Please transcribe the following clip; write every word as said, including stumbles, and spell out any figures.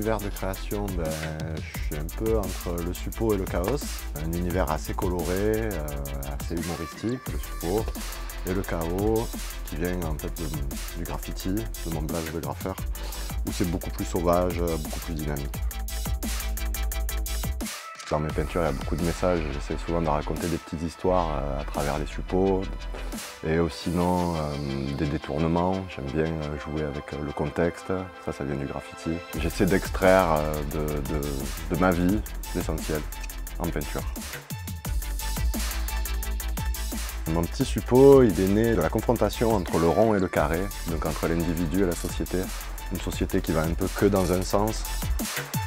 univers de création, ben, je suis un peu entre le suppôt et le chaos. Un univers assez coloré, euh, assez humoristique, le suppôt, et le chaos qui vient en fait de, du graffiti, de mon blase de graffeur, où c'est beaucoup plus sauvage, beaucoup plus dynamique. Dans mes peintures, il y a beaucoup de messages. J'essaie souvent de raconter des petites histoires à travers les suppôts. Et sinon, euh, des détournements. J'aime bien jouer avec le contexte. Ça, ça vient du graffiti. J'essaie d'extraire de, de, de ma vie l'essentiel en peinture. Mon petit suppôt, il est né de la confrontation entre le rond et le carré, donc entre l'individu et la société. Une société qui va un peu que dans un sens.